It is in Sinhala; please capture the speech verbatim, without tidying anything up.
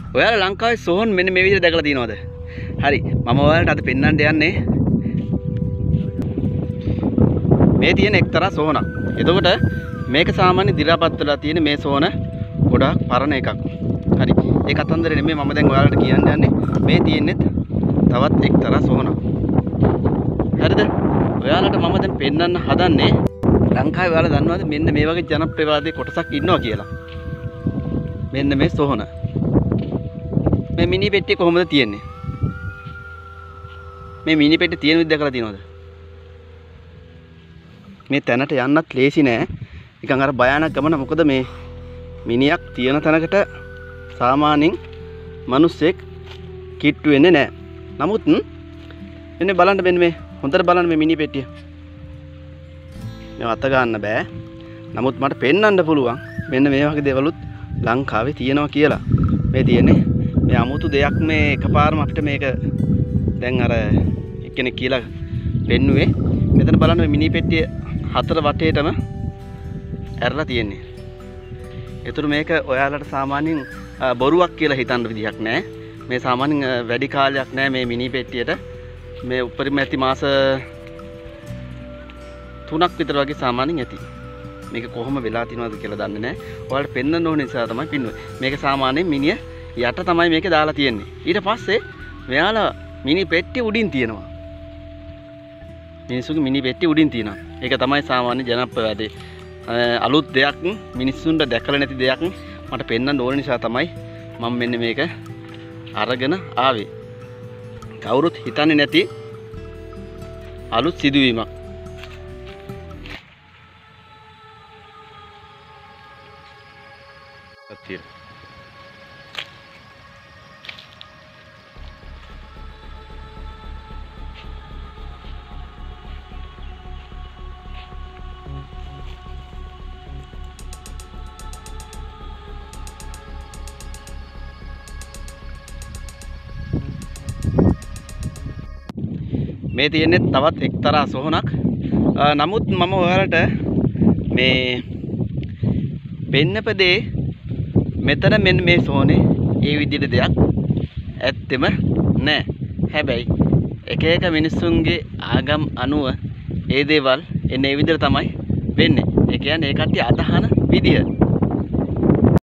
ඔයාලා ලංකාවේ සෝන් මෙන්න මේ විදිහට දැකලා තියෙනවද? හරි. මම ඔයාලට අද පෙන්වන්න යන්නේ මේ තියෙන එක්තරා සෝනක්. එතකොට මේක සාමාන්‍ය දිරාපත් වෙලා තියෙන මේ සෝන ගොඩාක් පරණ එකක්. හරි. ඒ කතන්දරේ නෙමෙයි මම දැන් ඔයාලට කියන්න යන්නේ. මේ තියෙන්නේ තවත් එක්තරා සෝනක්. හරිද? ඔයාලට මම දැන් පෙන්වන්න හදන්නේ ලංකාවේ ඔයාලා දන්නවද මෙන්න මේ වගේ ජනප්‍රියවාදී කොටසක් ඉන්නවා කියලා. මෙන්න මේ සෝන. මේ මිනි පෙට්ටිය කොහොමද තියෙන්නේ? මේ මිනි පෙට්ටිය තියෙන විදිහ දැකලා තියෙනවද? මේ තැනට යන්නත් ලේසි නෑ. නිකන් අර භයානක ගමන. මොකද මේ මිනියක් තියෙන තැනකට සාමාන්‍යයෙන් මිනිස්සෙක් කිට්ටු වෙන්නේ නෑ. නමුත් මෙන්න බලන්න මෙන්න මේ හොඳට බලන්න මේ මිනි පෙට්ටිය. මේ අත ගන්න බෑ. නමුත් මට පෙන්වන්න පුළුවන් මෙන්න මේ වගේ දේවලුත් ලංකාවේ තියෙනවා කියලා. මේ තියෙන්නේ මේ 아무තු දෙයක් මේ එකපාරම අපිට මේක දැන් අර එක්කෙනෙක් කියලා පෙන්නුවේ. මෙතන බලන්න මේ මිනි පෙට්ටිය හතර වටේටම ඇරලා තියෙන්නේ. ඒතර මේක ඔයාලට සාමාන්‍යයෙන් බොරුවක් කියලා හිතන්න විදියක් නැහැ. මේ සාමාන්‍යයෙන් වැඩි කාලයක් නැහැ මේ මිනි පෙට්ටියට. මේ උඩරිම ඇති මාස තුනක් විතර වගේ සාමාන්‍යයෙන් ඇති. මේක කොහොම වෙලා තියෙනවද කියලා දන්නේ නැහැ. ඔයාලට පෙන්වන්න ඕන නිසා තමයි පින්නුවේ. මේක සාමාන්‍යයෙන් මිනිය යට තමයි මේක දාලා තියෙන්නේ. ඊට පස්සේ මෙයාලා මිනි පෙට්ටිය උඩින් තියෙනවා. මිනිස්සුගේ මිනි පෙට්ටිය උඩින් තියෙනවා. ඒක තමයි සාමාන්‍ය ජනප්‍රියවාදී අලුත් දෙයක් මිනිස්සුන්ට දැකලා නැති දෙයක් මට පෙන්වන්න ඕන නිසා තමයි මම මෙන්න මේක අරගෙන ආවේ. කවුරුත් හිතන්නේ නැති අලුත් සිදුවීමක්. අතිය මේ තියෙන්නේ තවත් එක්තරා සොහනක්. නමුත් මම ඔයාලට මේ පෙන්නපදේ මෙතන මෙන්න මේ සොහනේ ඒ විදිහට දෙයක් ඇත්තෙම නැහැ. හැබැයි එක එක මිනිස්සුන්ගේ ආගම් අනුව ඒ දේවල් එන්නේ ඒ විදිහට තමයි වෙන්නේ. ඒ කියන්නේ ඒ කට්ටිය අදහන විදිය.